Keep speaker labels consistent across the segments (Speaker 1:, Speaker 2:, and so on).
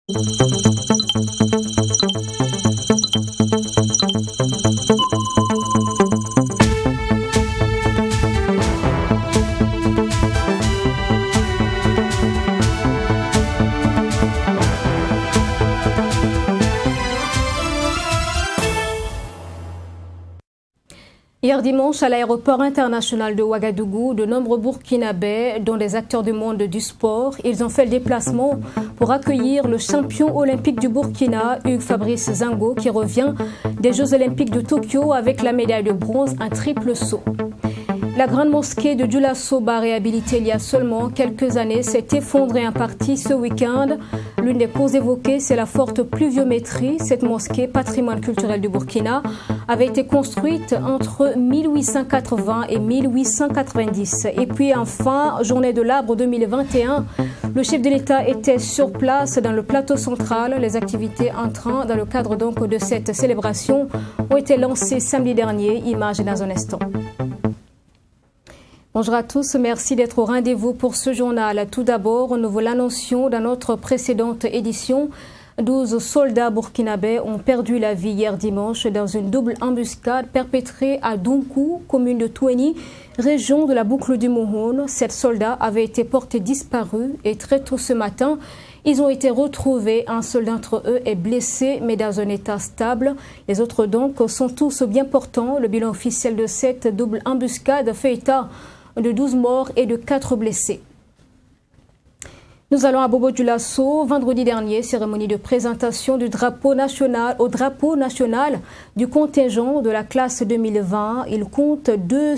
Speaker 1: Hier dimanche, à l'aéroport international de Ouagadougou, de nombreux Burkinabés, dont des acteurs du monde du sport, ils ont fait le déplacement pour accueillir le champion olympique du Burkina, Hugues Fabrice Zango, qui revient des Jeux olympiques de Tokyo avec la médaille de bronze, un triple saut. La grande mosquée de Djoula-Soba, réhabilitée il y a seulement quelques années, s'est effondrée en partie ce week-end. L'une des causes évoquées, c'est la forte pluviométrie. Cette mosquée, patrimoine culturel du Burkina, avait été construite entre 1880 et 1890. Et puis enfin, journée de l'arbre 2021, le chef de l'État était sur place dans le plateau central. Les activités entrant dans le cadre donc de cette célébration ont été lancées samedi dernier. Image dans un instant. Bonjour à tous, merci d'être au rendez-vous pour ce journal. Tout d'abord, nous vous l'annoncions dans notre précédente édition. 12 soldats burkinabés ont perdu la vie hier dimanche dans une double embuscade perpétrée à Dunkou, commune de Toueni, région de la boucle du Mohon. 7 soldats avaient été portés disparus et très tôt ce matin, ils ont été retrouvés. Un seul d'entre eux est blessé, mais dans un état stable. Les autres donc sont tous bien portants. Le bilan officiel de cette double embuscade fait état de 12 morts et de 4 blessés. Nous allons à Bobo-Dioulasso. Vendredi dernier, cérémonie de présentation du drapeau national du contingent de la classe 2020. Il compte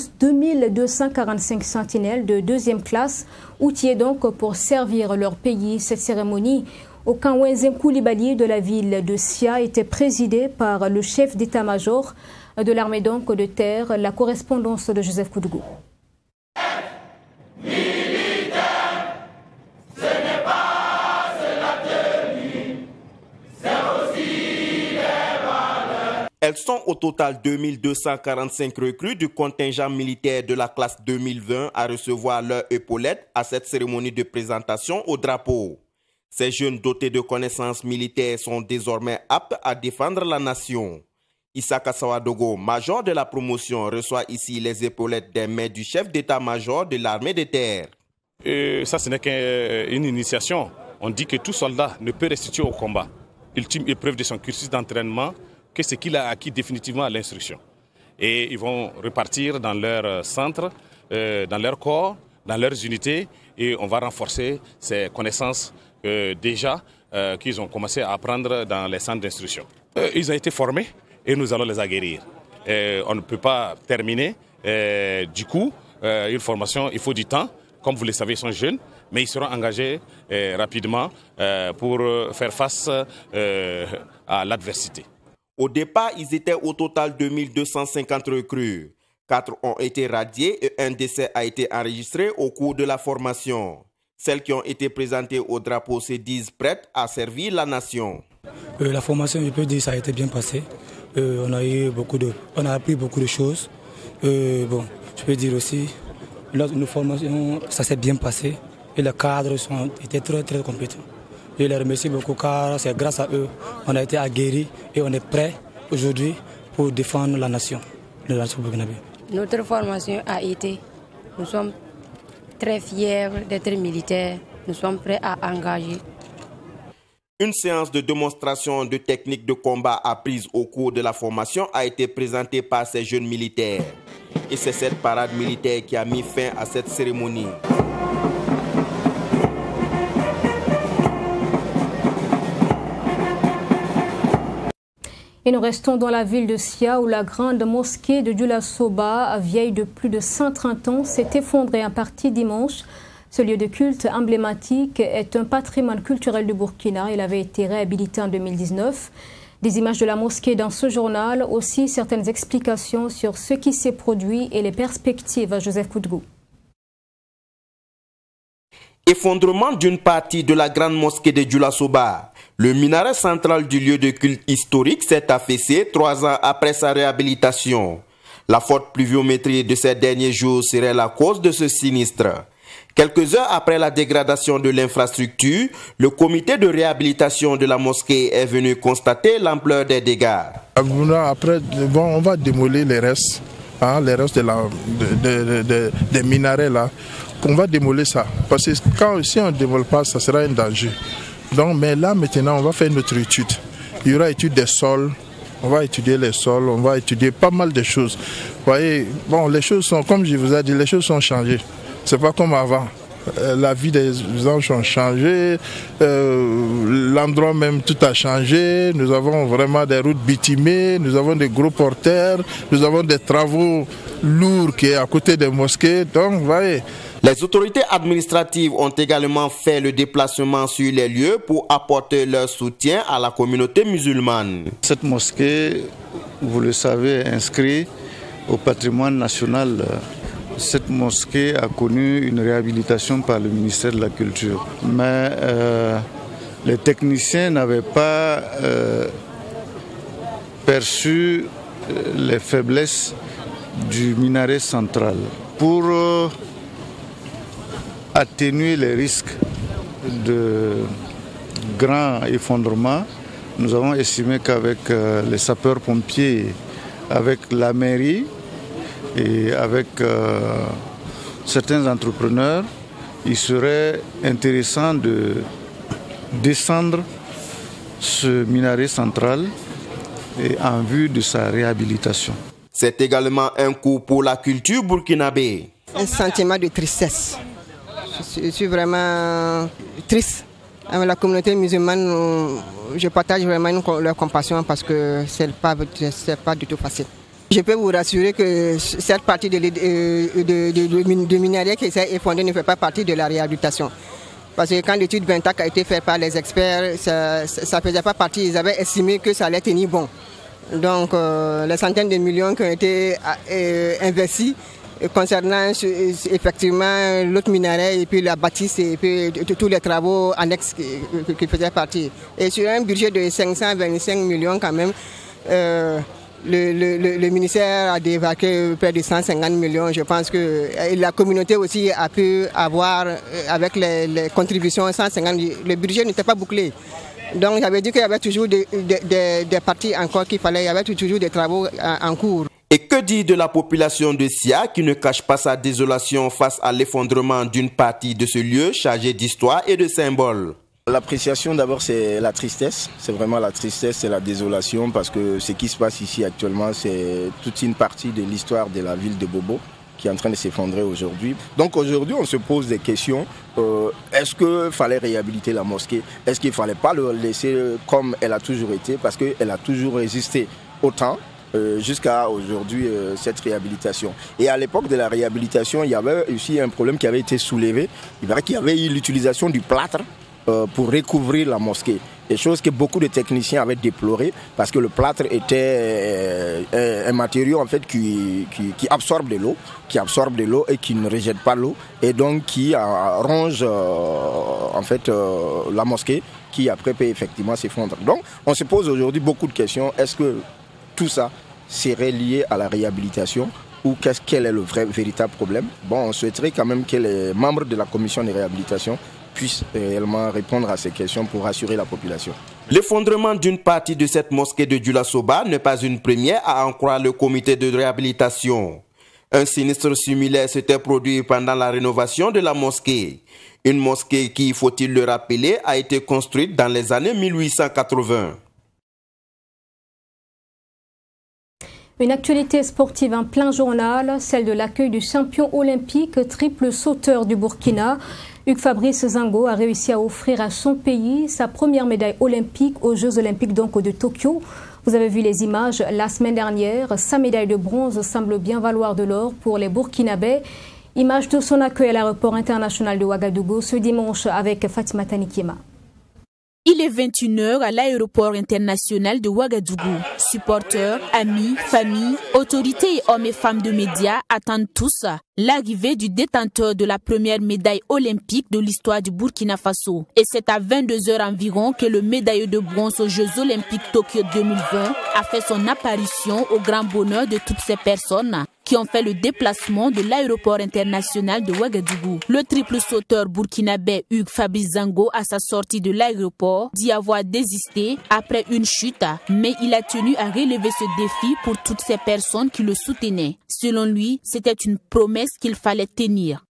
Speaker 1: 2245 sentinelles de deuxième classe, outillés donc pour servir leur pays. Cette cérémonie au camp Wenzin Koulibaly de la ville de Sia était présidée par le chef d'état-major de l'armée donc de terre. La correspondance de Joseph Koudgou.
Speaker 2: Elles sont au total 2245 recrues du contingent militaire de la classe 2020 à recevoir leur épaulette à cette cérémonie de présentation au drapeau. Ces jeunes dotés de connaissances militaires sont désormais aptes à défendre la nation. Issaka Sawadogo, major de la promotion, reçoit ici les épaulettes des mains du chef d'état-major de l'armée de terre.
Speaker 3: Ça, ce n'est qu'une initiation. On dit que tout soldat ne peut restituer au combat. Ultime épreuve de son cursus d'entraînement, que ce qu'il a acquis définitivement à l'instruction. Et ils vont repartir dans leur centre, dans leur corps, dans leurs unités, et on va renforcer ces connaissances déjà qu'ils ont commencé à apprendre dans les centres d'instruction. Ils ont été formés et nous allons les aguerrir. On ne peut pas terminer. Du coup, une formation, il faut du temps. Comme vous le savez, ils sont jeunes, mais ils seront engagés rapidement pour faire face à l'adversité.
Speaker 2: Au départ, ils étaient au total 2250 recrues. 4 ont été radiés et un décès a été enregistré au cours de la formation. Celles qui ont été présentées au drapeau se disent prêtes à servir la nation.
Speaker 4: La formation, je peux dire, ça a été bien passé. On a appris beaucoup de choses. Bon, je peux dire aussi, nos formations, ça s'est bien passé et les cadres étaient très très compétents. Je les remercie beaucoup car c'est grâce à eux qu'on a été aguerris et on est prêts aujourd'hui pour défendre la nation burkinabé.
Speaker 5: Notre formation a été, nous sommes très fiers d'être militaires, nous sommes prêts à engager.
Speaker 2: Une séance de démonstration de techniques de combat apprises au cours de la formation a été présentée par ces jeunes militaires. Et c'est cette parade militaire qui a mis fin à cette cérémonie.
Speaker 1: Et nous restons dans la ville de Sia où la grande mosquée de Dioula-Soba, vieille de plus de 130 ans, s'est effondrée en partie dimanche. Ce lieu de culte emblématique est un patrimoine culturel du Burkina. Il avait été réhabilité en 2019. Des images de la mosquée dans ce journal, aussi certaines explications sur ce qui s'est produit et les perspectives à Joseph Koudgou.
Speaker 2: Effondrement d'une partie de la grande mosquée de Dioula-Soba. Le minaret central du lieu de culte historique s'est affaissé 3 ans après sa réhabilitation. La forte pluviométrie de ces derniers jours serait la cause de ce sinistre. Quelques heures après la dégradation de l'infrastructure, le comité de réhabilitation de la mosquée est venu constater l'ampleur des dégâts.
Speaker 6: Après, on va démolir les restes, les restes des minarets là. On va démolir ça, parce que si on ne démolit pas, ça sera un danger. Donc, mais là maintenant, on va faire notre étude. Il y aura étude des sols. On va étudier les sols, on va étudier pas mal de choses. Vous voyez, bon, les choses sont, comme je vous ai dit, les choses sont changées. C'est pas comme avant. La vie des gens a changé, l'endroit même tout a changé. Nous avons vraiment des routes bitumées, nous avons des gros porteurs, nous avons des travaux lourds qui est à côté des mosquées. Donc, vous voyez.
Speaker 2: Les autorités administratives ont également fait le déplacement sur les lieux pour apporter leur soutien à la communauté musulmane.
Speaker 7: Cette mosquée, vous le savez, est inscrite au patrimoine national. Cette mosquée a connu une réhabilitation par le ministère de la Culture. Mais les techniciens n'avaient pas perçu les faiblesses du minaret central. Pour atténuer les risques de grands effondrements, nous avons estimé qu'avec les sapeurs-pompiers, avec la mairie et avec certains entrepreneurs, il serait intéressant de descendre ce minaret central en vue de sa réhabilitation.
Speaker 2: C'est également un coup pour la culture burkinabé.
Speaker 8: Un sentiment de tristesse. Je suis vraiment triste. Avec la communauté musulmane, je partage vraiment leur compassion parce que ce n'est pas du tout facile. Je peux vous rassurer que cette partie de minerai qui s'est effondrée ne fait pas partie de la réhabilitation. Parce que quand l'étude Bentac a été faite par les experts, ça ne faisait pas partie, ils avaient estimé que ça allait tenir bon. Donc les centaines de millions qui ont été investis concernant effectivement l'autre minaret et puis la bâtisse et puis tous les travaux annexes qui faisaient partie. Et sur un budget de 525 millions quand même, le ministère a dévaqué près de 150 millions. Je pense que la communauté aussi a pu avoir, avec les contributions, 150 millions. Le budget n'était pas bouclé. Donc ça veut dire qu'il y avait toujours des parties encore qu'il fallait, il y avait toujours des travaux en cours.
Speaker 2: Et que dire de la population de Sia qui ne cache pas sa désolation face à l'effondrement d'une partie de ce lieu chargé d'histoire et de symboles?
Speaker 9: L'appréciation d'abord c'est la tristesse, c'est vraiment la tristesse et la désolation parce que ce qui se passe ici actuellement c'est toute une partie de l'histoire de la ville de Bobo qui est en train de s'effondrer aujourd'hui. Donc aujourd'hui on se pose des questions, est-ce qu'il fallait réhabiliter la mosquée? Est-ce qu'il ne fallait pas le laisser comme elle a toujours été parce qu'elle a toujours résisté au temps jusqu'à aujourd'hui cette réhabilitation. Et à l'époque de la réhabilitation, il y avait aussi un problème qui avait été soulevé. Il paraît qu'il y avait eu l'utilisation du plâtre pour recouvrir la mosquée. Des choses que beaucoup de techniciens avaient déplorées parce que le plâtre était un matériau en fait qui absorbe de l'eau, et qui ne rejette pas l'eau et donc qui ronge en fait la mosquée qui après peut effectivement s'effondrer. Donc on se pose aujourd'hui beaucoup de questions. Est-ce que tout ça serait lié à la réhabilitation ou quel est le véritable problème? Bon, on souhaiterait quand même que les membres de la commission de réhabilitation puissent réellement répondre à ces questions pour rassurer la population.
Speaker 2: L'effondrement d'une partie de cette mosquée de Dioula-Soba n'est pas une première à en croire le comité de réhabilitation. Un sinistre similaire s'était produit pendant la rénovation de la mosquée. Une mosquée qui, faut-il le rappeler, a été construite dans les années 1880.
Speaker 1: Une actualité sportive en plein journal, celle de l'accueil du champion olympique triple sauteur du Burkina. Hugues Fabrice Zango a réussi à offrir à son pays sa première médaille olympique aux Jeux olympiques donc de Tokyo. Vous avez vu les images la semaine dernière. Sa médaille de bronze semble bien valoir de l'or pour les Burkinabés. Image de son accueil à l'aéroport international de Ouagadougou ce dimanche avec Fatima Tanikima.
Speaker 10: Il est 21h à l'aéroport international de Ouagadougou. Supporters, amis, familles, autorités et hommes et femmes de médias attendent tous l'arrivée du détenteur de la première médaille olympique de l'histoire du Burkina Faso. Et c'est à 22h environ que le médailleux de bronze aux Jeux olympiques Tokyo 2020 a fait son apparition au grand bonheur de toutes ces personnes qui ont fait le déplacement de l'aéroport international de Ouagadougou. Le triple sauteur burkinabé Hugues Fabrice Zango, à sa sortie de l'aéroport, dit avoir désisté après une chute, mais il a tenu à relever ce défi pour toutes ces personnes qui le soutenaient. Selon lui, c'était une promesse qu'il fallait tenir.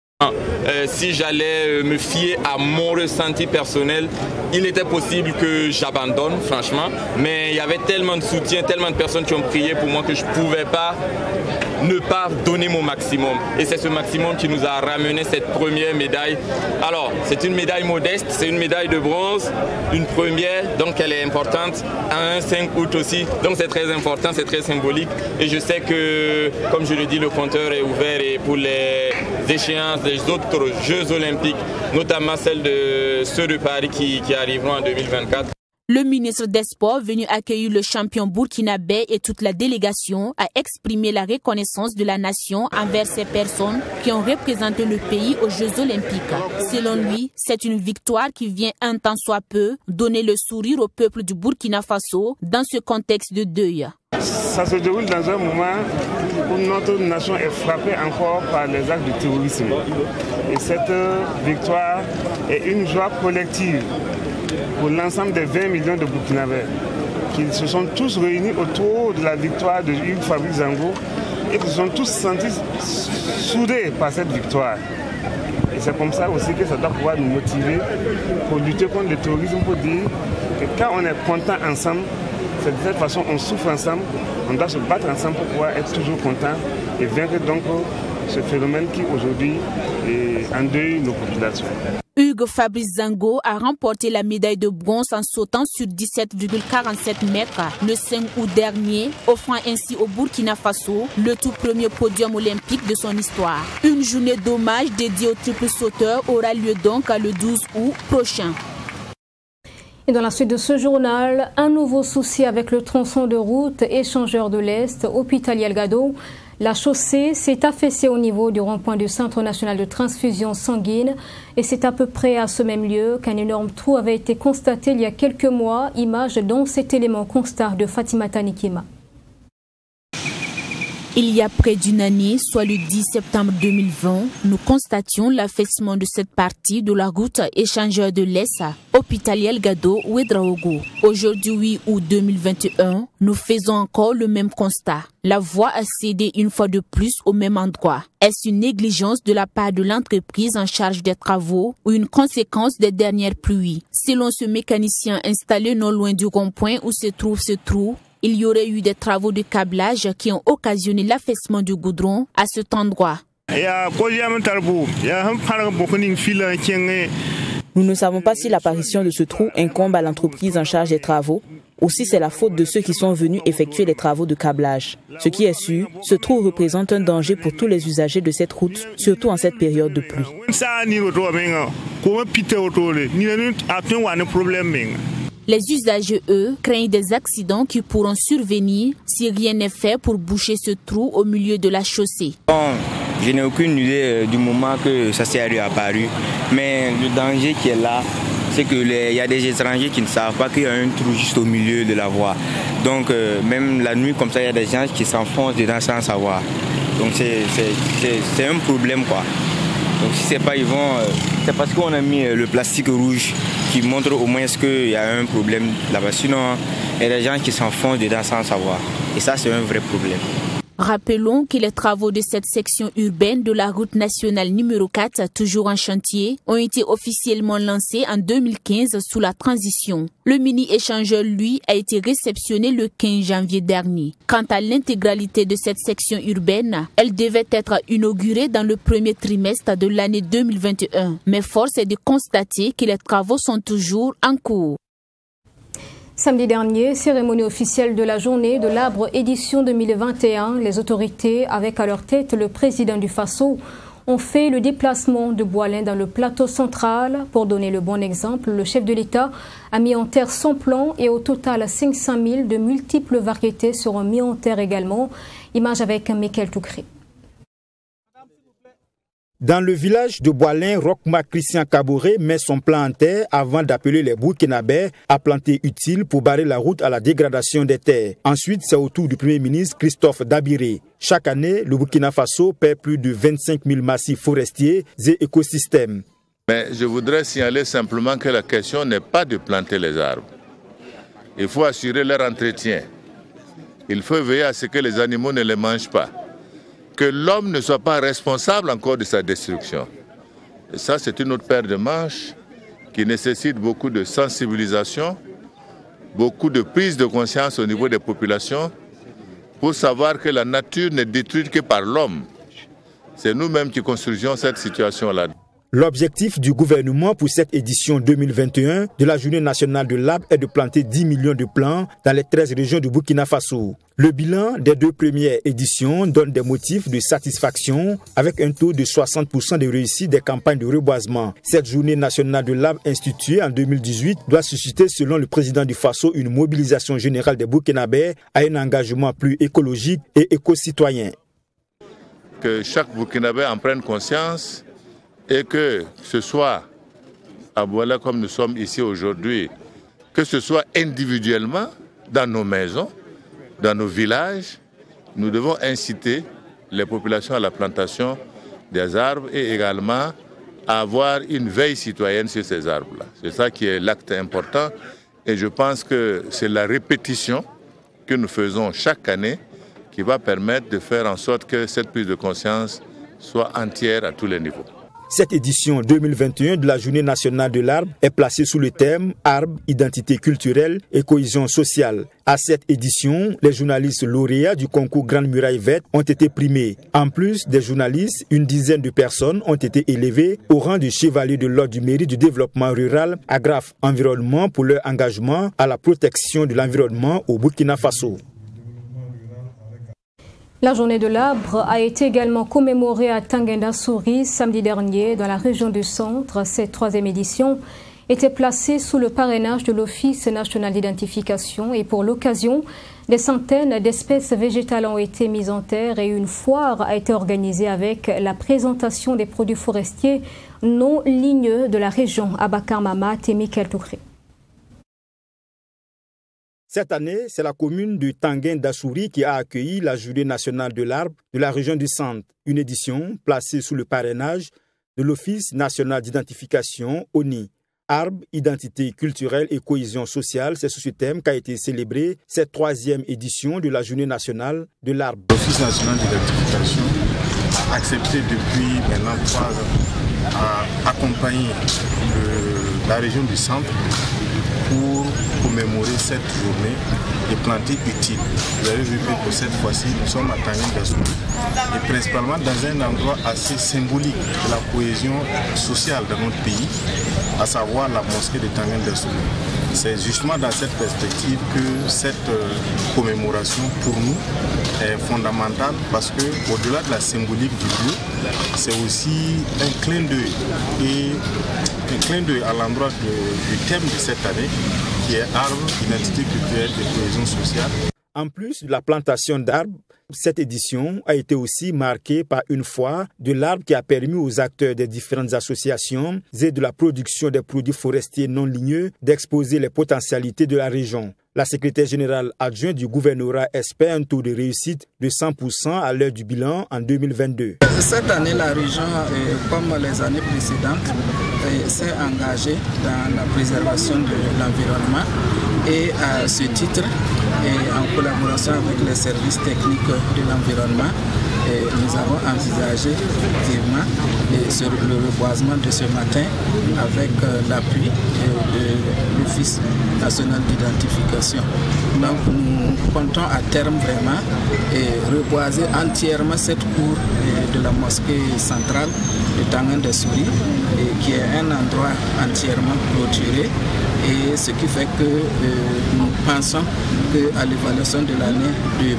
Speaker 11: Si j'allais me fier à mon ressenti personnel, il était possible que j'abandonne, franchement. Mais il y avait tellement de soutien, tellement de personnes qui ont prié pour moi que je ne pouvais pas ne pas donner mon maximum. Et c'est ce maximum qui nous a ramené cette première médaille. Alors, c'est une médaille modeste, c'est une médaille de bronze, une première, donc elle est importante, un 5 août aussi. Donc c'est très important, c'est très symbolique. Et je sais que, comme je le dis, le compteur est ouvert et pour les échéances des autres Jeux olympiques, notamment celles de ceux de Paris qui arriveront en 2024.
Speaker 10: Le ministre des Sports, venu accueillir le champion burkinabé et toute la délégation, a exprimé la reconnaissance de la nation envers ces personnes qui ont représenté le pays aux Jeux olympiques. Selon lui, c'est une victoire qui vient un temps soit peu donner le sourire au peuple du Burkina Faso dans ce contexte de deuil.
Speaker 12: Ça se déroule dans un moment où notre nation est frappée encore par les actes de terrorisme. Et cette victoire est une joie collective pour l'ensemble des 20 millions de Burkinabés qui se sont tous réunis autour de la victoire de Hugues Fabrice Zango et qui se sont tous sentis soudés par cette victoire. Et c'est comme ça aussi que ça doit pouvoir nous motiver pour lutter contre le terrorisme, pour dire que quand on est content ensemble, c'est de cette façon on souffre ensemble, on doit se battre ensemble pour pouvoir être toujours content et vaincre donc ce phénomène qui aujourd'hui endeuille nos populations.
Speaker 10: Hugues Fabrice Zango a remporté la médaille de bronze en sautant sur 17,47 mètres le 5 août dernier, offrant ainsi au Burkina Faso le tout premier podium olympique de son histoire. Une journée d'hommage dédiée au triple sauteur aura lieu donc le 12 août prochain.
Speaker 1: Et dans la suite de ce journal, un nouveau souci avec le tronçon de route échangeur de l'Est, Hôpital-Yelgado. La chaussée s'est affaissée au niveau du rond-point du Centre national de transfusion sanguine et c'est à peu près à ce même lieu qu'un énorme trou avait été constaté il y a quelques mois, image dont cet élément constat de Fatima Tanikima.
Speaker 10: Il y a près d'une année, soit le 10 septembre 2020, nous constations l'affaissement de cette partie de la route échangeur de l'Est, Hôpital-Yelgado, Ouedraogo. Aujourd'hui, 8 août 2021, nous faisons encore le même constat. La voie a cédé une fois de plus au même endroit. Est-ce une négligence de la part de l'entreprise en charge des travaux ou une conséquence des dernières pluies? Selon ce mécanicien installé non loin du rond-point où se trouve ce trou, il y aurait eu des travaux de câblage qui ont occasionné l'affaissement du goudron à cet endroit.
Speaker 13: Nous ne savons pas si l'apparition de ce trou incombe à l'entreprise en charge des travaux ou si c'est la faute de ceux qui sont venus effectuer les travaux de câblage. Ce qui est sûr, ce trou représente un danger pour tous les usagers de cette route, surtout en cette période de pluie.
Speaker 10: Les usagers, eux, craignent des accidents qui pourront survenir si rien n'est fait pour boucher ce trou au milieu de la chaussée.
Speaker 14: Bon, je n'ai aucune idée du moment que ça s'est réapparu, mais le danger qui est là, c'est qu'il y a des étrangers qui ne savent pas qu'il y a un trou juste au milieu de la voie. Donc même la nuit comme ça, il y a des gens qui s'enfoncent dedans sans savoir. Donc c'est un problème quoi. Donc si c'est pas ils vont, c'est parce qu'on a mis le plastique rouge qui montre au moins qu'il y a un problème là-bas. Sinon, il y a des gens qui s'enfoncent dedans sans savoir. Et ça, c'est un vrai problème.
Speaker 10: Rappelons que les travaux de cette section urbaine de la route nationale numéro 4, toujours en chantier, ont été officiellement lancés en 2015 sous la transition. Le mini-échangeur, lui, a été réceptionné le 15 janvier dernier. Quant à l'intégralité de cette section urbaine, elle devait être inaugurée dans le premier trimestre de l'année 2021. Mais force est de constater que les travaux sont toujours en cours.
Speaker 1: Samedi dernier, cérémonie officielle de la journée de l'arbre édition 2021. Les autorités, avec à leur tête le président du Faso, ont fait le déplacement de Boilin dans le plateau central. Pour donner le bon exemple, le chef de l'État a mis en terre son plan et au total 500 000 de multiples variétés seront mis en terre également. Image avec Michael Toukré.
Speaker 15: Dans le village de Boilin, Rochma Christian Kaboré met son plan en terre avant d'appeler les Burkinabés à planter utile pour barrer la route à la dégradation des terres. Ensuite, c'est au tour du Premier ministre Christophe Dabiré. Chaque année, le Burkina Faso perd plus de 25 000 massifs forestiers et écosystèmes.
Speaker 16: Mais je voudrais signaler simplement que la question n'est pas de planter les arbres. Il faut assurer leur entretien. Il faut veiller à ce que les animaux ne les mangent pas. Que l'homme ne soit pas responsable encore de sa destruction. Et ça, c'est une autre paire de manches qui nécessite beaucoup de sensibilisation, beaucoup de prise de conscience au niveau des populations pour savoir que la nature n'est détruite que par l'homme. C'est nous-mêmes qui construisons cette situation-là.
Speaker 15: L'objectif du gouvernement pour cette édition 2021 de la Journée nationale de l'arbre est de planter 10 millions de plants dans les 13 régions du Burkina Faso. Le bilan des 2 premières éditions donne des motifs de satisfaction avec un taux de 60% de réussite des campagnes de reboisement. Cette Journée nationale de l'arbre instituée en 2018 doit susciter, selon le président du Faso, une mobilisation générale des Burkinabés à un engagement plus écologique et éco-citoyen.
Speaker 16: Que chaque Burkinabé en prenne conscience et que ce soit à Boilin comme nous sommes ici aujourd'hui, que ce soit individuellement dans nos maisons, dans nos villages, nous devons inciter les populations à la plantation des arbres et également à avoir une veille citoyenne sur ces arbres-là. C'est ça qui est l'acte important et je pense que c'est la répétition que nous faisons chaque année qui va permettre de faire en sorte que cette prise de conscience soit entière à tous les niveaux.
Speaker 15: Cette édition 2021 de la Journée nationale de l'arbre est placée sous le thème « Arbre, identité culturelle et cohésion sociale ». À cette édition, les journalistes lauréats du concours Grande Muraille Verte ont été primés. En plus des journalistes, une dizaine de personnes ont été élevées au rang de chevalier de l'ordre du mérite du développement rural Agraf Environnement pour leur engagement à la protection de l'environnement au Burkina Faso.
Speaker 1: La journée de l'arbre a été également commémorée à Tanguenda-Souris samedi dernier dans la région du Centre. Cette 3e édition était placée sous le parrainage de l'Office national d'identification et pour l'occasion, des centaines d'espèces végétales ont été mises en terre et une foire a été organisée avec la présentation des produits forestiers non ligneux de la région. Abakar Mamat et Michael Touré.
Speaker 15: Cette année, c'est la commune de Tanguenda-Souris qui a accueilli la Journée nationale de l'arbre de la région du Centre, une édition placée sous le parrainage de l'Office national d'identification ONI. Arbre, identité culturelle et cohésion sociale, c'est sous ce thème qu'a été célébrée cette 3e édition de la Journée nationale de l'arbre.
Speaker 17: L'Office national d'identification a accepté depuis maintenant 3 ans à accompagner la région du Centre pour commémorer cette journée de planter utile. Vous avez vu que pour cette fois-ci, nous sommes à Tanguenda-Souris et principalement dans un endroit assez symbolique de la cohésion sociale de notre pays, à savoir la mosquée de Tanguenda-Souris. C'est justement dans cette perspective que cette commémoration pour nous est fondamentale parce que au-delà de la symbolique du lieu, c'est aussi un clin d'œil et un clin d'œil à l'endroit du thème de cette année qui est arbre, identité culturelle et cohésion sociale.
Speaker 15: En plus de la plantation d'arbres, cette édition a été aussi marquée par une foire de l'arbre qui a permis aux acteurs des différentes associations et de la production des produits forestiers non ligneux d'exposer les potentialités de la région. La secrétaire générale adjointe du gouvernorat espère un taux de réussite de 100% à l'heure du bilan en 2022.
Speaker 18: Cette année, la région, comme les années précédentes, s'est engagée dans la préservation de l'environnement et à ce titre, et en collaboration avec les services techniques de l'environnement, nous avons envisagé effectivement le reboisement de ce matin avec l'appui de l'Office national d'identification. Donc nous comptons à terme vraiment reboiser entièrement cette cour de la mosquée centrale de Tanguenda-Souris, qui est un endroit entièrement clôturé. Et ce qui fait que nous pensons qu'à l'évaluation de l'année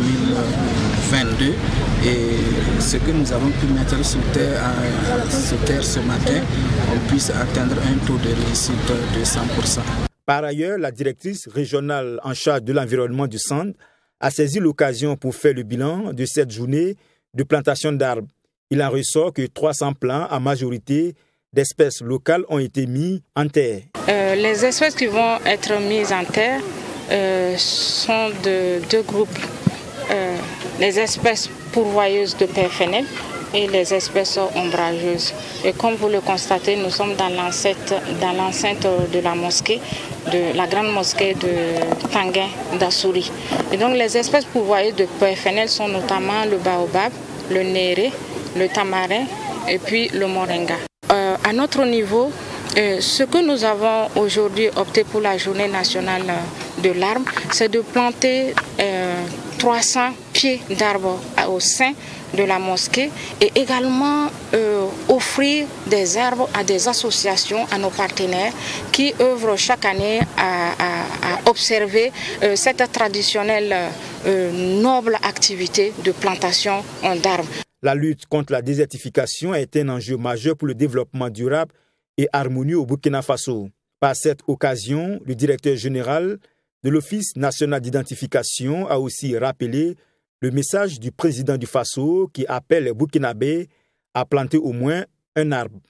Speaker 18: 2022, et ce que nous avons pu mettre sous terre ce matin, on puisse atteindre un taux de réussite de 100%.
Speaker 15: Par ailleurs, la directrice régionale en charge de l'environnement du Centre a saisi l'occasion pour faire le bilan de cette journée de plantation d'arbres. Il en ressort que 300 plants à majorité d'espèces locales ont été mis en terre.
Speaker 19: Les espèces qui vont être mises en terre sont de deux groupes. Les espèces pourvoyeuses de PFNL et les espèces ombrageuses. Et comme vous le constatez, nous sommes dans l'enceinte de la mosquée, de la grande mosquée de Tanguin d'Assouri. Et donc les espèces pourvoyeuses de PFNL sont notamment le baobab, le néré, le tamarin et puis le moringa. À notre niveau, ce que nous avons aujourd'hui opté pour la journée nationale de l'arbre, c'est de planter 300 pieds d'arbres au sein de la mosquée et également offrir des arbres à des associations, à nos partenaires qui œuvrent chaque année à observer cette traditionnelle noble activité de plantation d'arbres.
Speaker 15: La lutte contre la désertification est un enjeu majeur pour le développement durable et harmonieux au Burkina Faso. Par cette occasion, le directeur général de l'Office national d'identification a aussi rappelé le message du président du Faso qui appelle les Burkinabés à planter au moins un arbre.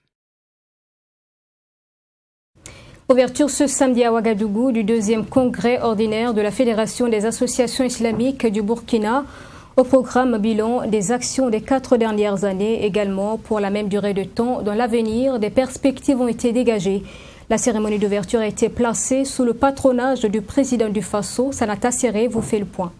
Speaker 1: Ouverture ce samedi à Ouagadougou du 2e congrès ordinaire de la Fédération des associations islamiques du Burkina. Au programme bilan des actions des 4 dernières années, également pour la même durée de temps. Dans l'avenir, des perspectives ont été dégagées. La cérémonie d'ouverture a été placée sous le patronage du président du Faso. Sanata Seré vous fait le point.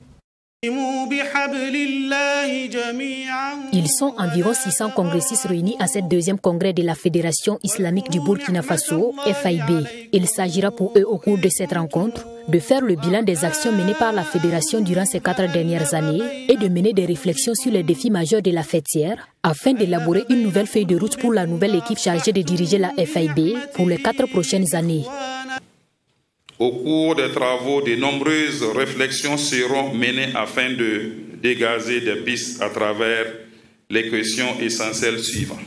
Speaker 20: Ils sont environ 600 congressistes réunis à cette 2e congrès de la Fédération islamique du Burkina Faso, FIB. Il s'agira pour eux au cours de cette rencontre de faire le bilan des actions menées par la Fédération durant ces 4 dernières années et de mener des réflexions sur les défis majeurs de la fêtière afin d'élaborer une nouvelle feuille de route pour la nouvelle équipe chargée de diriger la FIB pour les 4 prochaines années.
Speaker 21: Au cours des travaux, de nombreuses réflexions seront menées afin de dégager des pistes à travers les questions essentielles suivantes.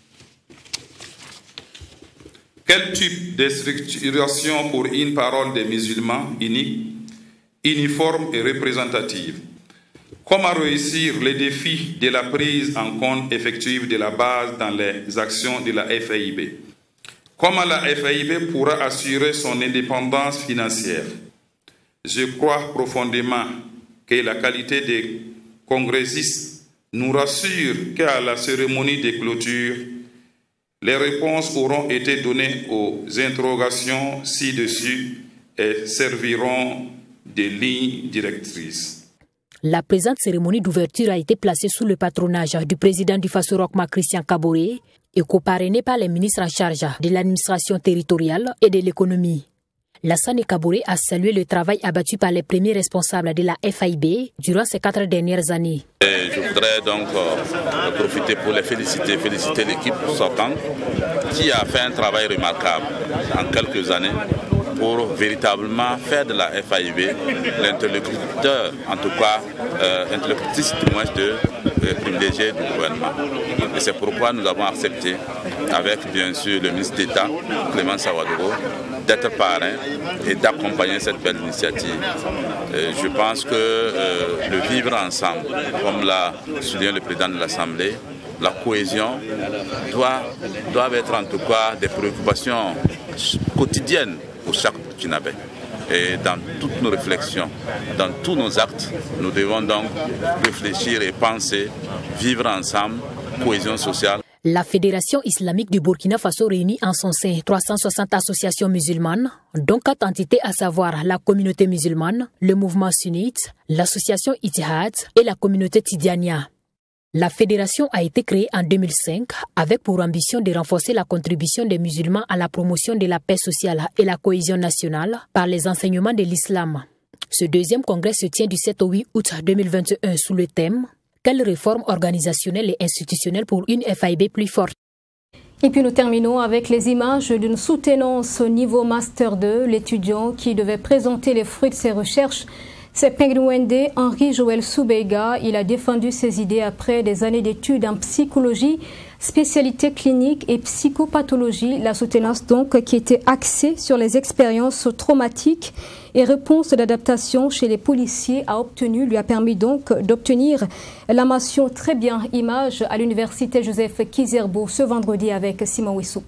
Speaker 21: Quel type de structuration pour une parole des musulmans unique, uniforme et représentative? Comment réussir les défis de la prise en compte effective de la base dans les actions de la FIB? Comment la FIB pourra assurer son indépendance financière? Je crois profondément que la qualité des congressistes nous rassure qu'à la cérémonie de clôture, les réponses auront été données aux interrogations ci-dessus et serviront de lignes directrices.
Speaker 20: La présente cérémonie d'ouverture a été placée sous le patronage du président du Faso Rochma Christian Kaboré et coparrainée par les ministres en charge de l'administration territoriale et de l'économie. Lassane Kaboré a salué le travail abattu par les premiers responsables de la FIB durant ces 4 dernières années.
Speaker 21: Je voudrais donc profiter pour les féliciter l'équipe sortante qui a fait un travail remarquable en quelques années pour véritablement faire de la FIB l'interlocuteur, en tout cas interlocutrice du moins privilégié du gouvernement. Et c'est pourquoi nous avons accepté, avec bien sûr le ministre d'État, Clément Sawadoro, d'être parrain et d'accompagner cette belle initiative. Je pense que le vivre ensemble, comme l'a souligné le président de l'Assemblée, la cohésion doivent être en tout cas des préoccupations quotidiennes pour chaque Burkinabé. Et dans toutes nos réflexions, dans tous nos actes, nous devons donc réfléchir et penser, vivre ensemble, cohésion sociale.
Speaker 20: La Fédération islamique du Burkina Faso réunit en son sein 360 associations musulmanes, dont 4 entités à savoir la communauté musulmane, le mouvement sunnite, l'association Ittihad et la communauté Tidiania. La fédération a été créée en 2005 avec pour ambition de renforcer la contribution des musulmans à la promotion de la paix sociale et la cohésion nationale par les enseignements de l'islam. Ce 2e congrès se tient du 7 au 8 août 2021 sous le thème « Quelles réformes organisationnelles et institutionnelles pour une FIB plus forte ?»
Speaker 1: Et puis nous terminons avec les images d'une soutenance au niveau Master 2. L'étudiant qui devait présenter les fruits de ses recherches, c'est Pengwende Henri Joël Soubega. Il a défendu ses idées après des années d'études en psychologie spécialité clinique et psychopathologie. La soutenance donc qui était axée sur les expériences traumatiques et réponses d'adaptation chez les policiers lui a permis donc d'obtenir la mention très bien image à l'université Joseph Kizerbo ce vendredi avec Simon Wissou.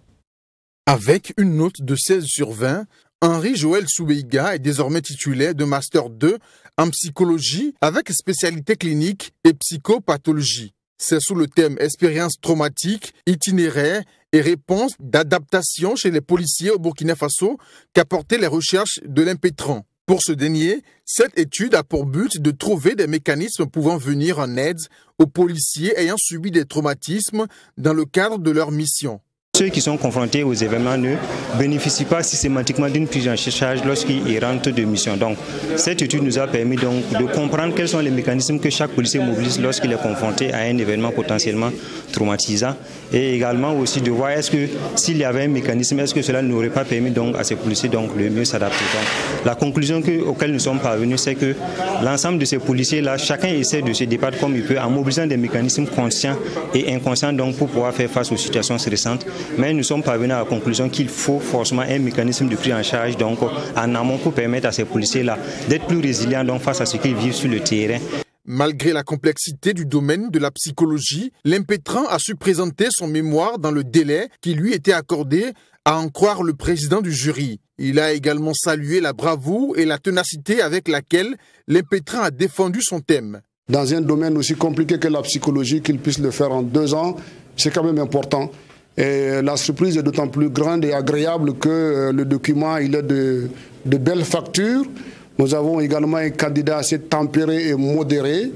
Speaker 3: Avec une note de 16 sur 20, Henri Joël Soubeiga est désormais titulaire de Master 2 en psychologie avec spécialité clinique et psychopathologie. C'est sous le thème expérience traumatique, itinéraire et réponse d'adaptation chez les policiers au Burkina Faso qu'a porté les recherches de l'impétrant. Pour ce dernier, cette étude a pour but de trouver des mécanismes pouvant venir en aide aux policiers ayant subi des traumatismes dans le cadre de leur mission.
Speaker 22: Ceux qui sont confrontés aux événements ne bénéficient pas systématiquement d'une prise en charge lorsqu'ils rentrent de mission. Donc, cette étude nous a permis donc de comprendre quels sont les mécanismes que chaque policier mobilise lorsqu'il est confronté à un événement potentiellement traumatisant. Et également aussi de voir est-ce que s'il y avait un mécanisme, est-ce que cela n'aurait pas permis donc à ces policiers donc de mieux s'adapter. Donc, la conclusion auquel nous sommes parvenus, c'est que l'ensemble de ces policiers-là, chacun essaie de se débattre comme il peut en mobilisant des mécanismes conscients et inconscients donc pour pouvoir faire face aux situations stressantes. Mais nous sommes parvenus à la conclusion qu'il faut forcément un mécanisme de prise en charge donc en amont pour permettre à ces policiers-là d'être plus résilients donc face à ce qu'ils vivent sur le terrain.
Speaker 3: Malgré la complexité du domaine de la psychologie, l'impétrant a su présenter son mémoire dans le délai qui lui était accordé, à en croire le président du jury. Il a également salué la bravoure et la ténacité avec laquelle l'impétrant a défendu son thème.
Speaker 23: Dans un domaine aussi compliqué que la psychologie, qu'il puisse le faire en 2 ans, c'est quand même important. Et la surprise est d'autant plus grande et agréable que le document il est de belle facture. Nous avons également un candidat assez tempéré et modéré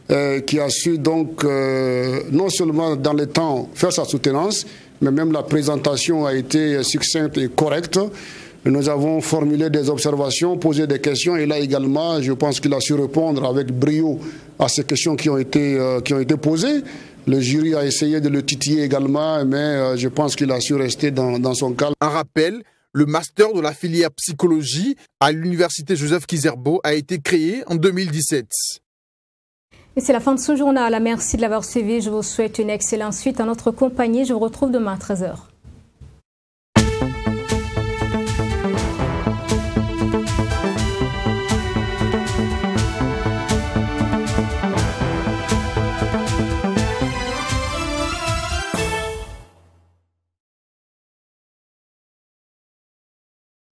Speaker 23: qui a su donc non seulement dans le temps faire sa soutenance, mais même la présentation a été succincte et correcte. Nous avons formulé des observations, posé des questions et là également, je pense qu'il a su répondre avec brio à ces questions qui ont été posées. Le jury a essayé de le titiller également, mais je pense qu'il a su rester dans son calme.
Speaker 3: En rappel, le master de la filière psychologie à l'université Joseph Kizerbo a été créé en 2017.
Speaker 1: Et c'est la fin de ce journal. Merci de l'avoir suivi. Je vous souhaite une excellente suite à notre compagnie. Je vous retrouve demain à 13h.